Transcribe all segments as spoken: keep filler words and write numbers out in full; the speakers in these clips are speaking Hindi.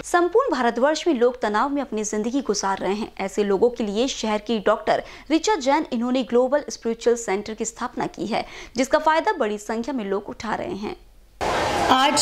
संपूर्ण भारतवर्ष में लोग तनाव में अपनी जिंदगी गुजार रहे हैं। ऐसे लोगों के लिए शहर की डॉक्टर ऋचा जैन इन्होंने ग्लोबल स्पिरिचुअल सेंटर की स्थापना की है, जिसका फायदा बड़ी संख्या में लोग उठा रहे हैं। आज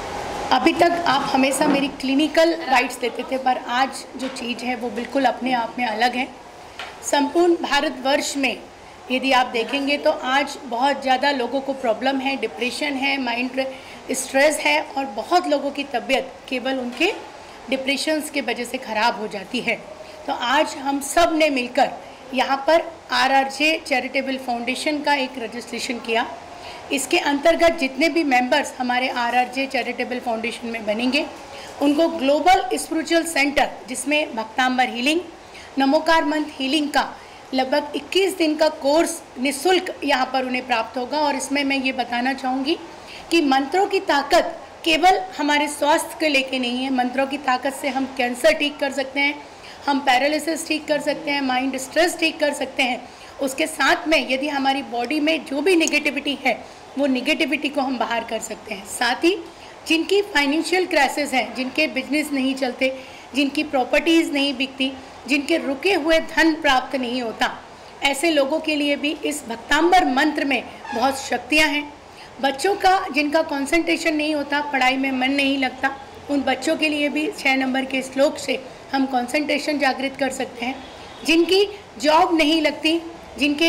अभी तक आप हमेशा मेरी क्लिनिकल राइट्स देते थे, पर आज जो चीज़ है वो बिल्कुल अपने आप में अलग है। संपूर्ण भारतवर्ष में यदि आप देखेंगे तो आज बहुत ज़्यादा लोगों को प्रॉब्लम है, डिप्रेशन है, माइंड स्ट्रेस है और बहुत लोगों की तबीयत केवल उनके डिप्रेशंस के वजह से ख़राब हो जाती है। तो आज हम सब ने मिलकर यहाँ पर R R J charitable foundation का एक रजिस्ट्रेशन किया। इसके अंतर्गत जितने भी मेंबर्स हमारे R R J charitable foundation में बनेंगे उनको ग्लोबल स्पिरिचुअल सेंटर, जिसमें भक्तांबर हीलिंग, नमोकार मंत्र हीलिंग का लगभग इक्कीस दिन का कोर्स निःशुल्क यहाँ पर उन्हें प्राप्त होगा। और इसमें मैं ये बताना चाहूँगी कि मंत्रों की ताकत केवल हमारे स्वास्थ्य को लेके नहीं है। मंत्रों की ताकत से हम कैंसर ठीक कर सकते हैं, हम पैरालिसिस ठीक कर सकते हैं, माइंड स्ट्रेस ठीक कर सकते हैं। उसके साथ में यदि हमारी बॉडी में जो भी नेगेटिविटी है वो नेगेटिविटी को हम बाहर कर सकते हैं। साथ ही जिनकी फाइनेंशियल क्राइसिस है, जिनके बिजनेस नहीं चलते, जिनकी प्रॉपर्टीज़ नहीं बिकती, जिनके रुके हुए धन प्राप्त नहीं होता, ऐसे लोगों के लिए भी इस भक्तांबर मंत्र में बहुत शक्तियाँ हैं। बच्चों का जिनका कंसंट्रेशन नहीं होता, पढ़ाई में मन नहीं लगता, उन बच्चों के लिए भी छः नंबर के श्लोक से हम कंसंट्रेशन जागृत कर सकते हैं। जिनकी जॉब नहीं लगती, जिनके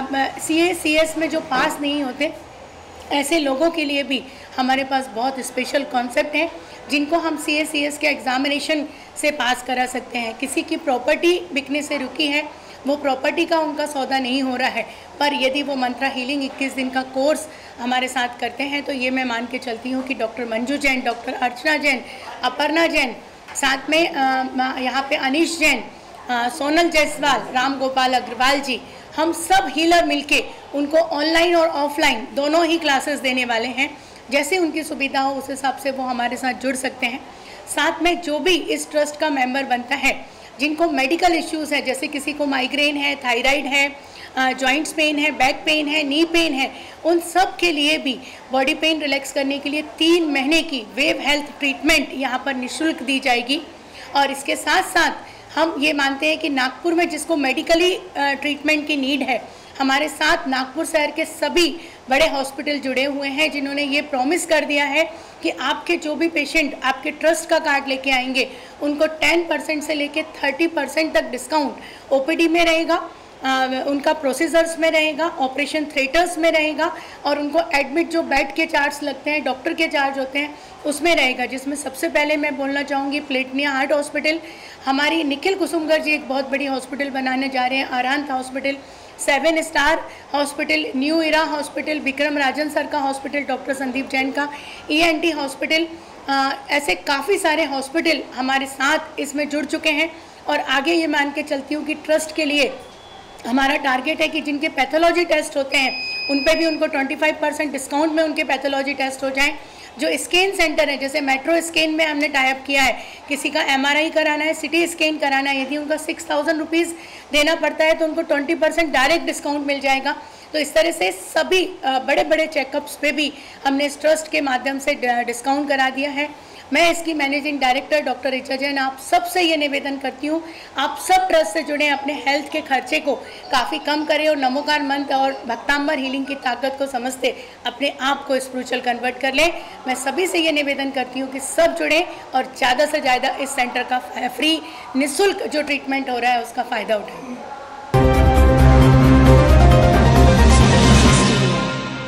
सी ए सी एस में जो पास नहीं होते, ऐसे लोगों के लिए भी हमारे पास बहुत स्पेशल कॉन्सेप्ट हैं, जिनको हम सी ए सी एस के एग्ज़ामिनेशन से पास करा सकते हैं। किसी की प्रॉपर्टी बिकने से रुकी है, वो प्रॉपर्टी का उनका सौदा नहीं हो रहा है, पर यदि वो मंत्रा हीलिंग इक्कीस दिन का कोर्स हमारे साथ करते हैं तो ये मैं मान के चलती हूँ कि डॉक्टर मंजू जैन, डॉक्टर अर्चना जैन, अपर्णा जैन, साथ में यहाँ पे अनीश जैन, आ, सोनल जायसवाल, राम गोपाल अग्रवाल जी, हम सब हीलर मिलके उनको ऑनलाइन और ऑफलाइन दोनों ही क्लासेस देने वाले हैं। जैसे उनकी सुविधा हो उस हिसाब से वो हमारे साथ जुड़ सकते हैं। साथ में जो भी इस ट्रस्ट का मेंबर बनता है, जिनको मेडिकल इश्यूज़ है, जैसे किसी को माइग्रेन है, थायराइड है, जॉइंट्स पेन है, बैक पेन है, नी पेन है, उन सब के लिए भी बॉडी पेन रिलैक्स करने के लिए तीन महीने की वेव हेल्थ ट्रीटमेंट यहाँ पर निःशुल्क दी जाएगी। और इसके साथ साथ हम ये मानते हैं कि नागपुर में जिसको मेडिकली ट्रीटमेंट की नीड है, हमारे साथ नागपुर शहर के सभी बड़े हॉस्पिटल जुड़े हुए हैं, जिन्होंने ये प्रॉमिस कर दिया है कि आपके जो भी पेशेंट आपके ट्रस्ट का कार्ड लेके आएंगे उनको टेन परसेंट से लेके थर्टी परसेंट तक डिस्काउंट ओ पी डी में रहेगा, आ, उनका प्रोसीजर्स में रहेगा, ऑपरेशन थिएटर्स में रहेगा, और उनको एडमिट जो बेड के चार्ज लगते हैं, डॉक्टर के चार्ज होते हैं, उसमें रहेगा। जिसमें सबसे पहले मैं बोलना चाहूँगी प्लेटनिया हार्ट हॉस्पिटल, हमारी निखिल कुसुमकर जी एक बहुत बड़ी हॉस्पिटल बनाने जा रहे हैं, अरांत hospital, seven star hospital, new era hospital, Vikram Rajan sir का हॉस्पिटल, डॉक्टर संदीप जैन का ई एन टी हॉस्पिटल, ऐसे काफ़ी सारे हॉस्पिटल हमारे साथ इसमें जुड़ चुके हैं। और आगे ये मान के चलती हूँ कि ट्रस्ट के लिए हमारा टारगेट है कि जिनके पैथोलॉजी टेस्ट होते हैं उन पे भी उनको पच्चीस परसेंट डिस्काउंट में उनके पैथोलॉजी टेस्ट हो जाएं। जो स्कैन सेंटर है, जैसे मेट्रो स्कैन में हमने टाई अप किया है, किसी का एम आर आई कराना है, सिटी स्कैन कराना है, यदि उनका सिक्स थाउजेंड रुपीज़ देना पड़ता है तो उनको ट्वेंटी परसेंट डायरेक्ट डिस्काउंट मिल जाएगा। तो इस तरह से सभी बड़े बड़े चेकअप्स पे भी हमने इस ट्रस्ट के माध्यम से डिस्काउंट करा दिया है। मैं इसकी managing director doctor Richa Jain आप सबसे ये निवेदन करती हूँ, आप सब ट्रस्ट से जुड़ें, अपने हेल्थ के खर्चे को काफ़ी कम करें और नमोकार मंत्र और भक्तांबर हीलिंग की ताकत को समझते अपने आप को स्पिरिचुअल कन्वर्ट कर लें। मैं सभी से ये निवेदन करती हूँ कि सब जुड़ें और ज़्यादा से ज़्यादा इस सेंटर का फ्री निःशुल्क जो ट्रीटमेंट हो रहा है उसका फ़ायदा उठाएं।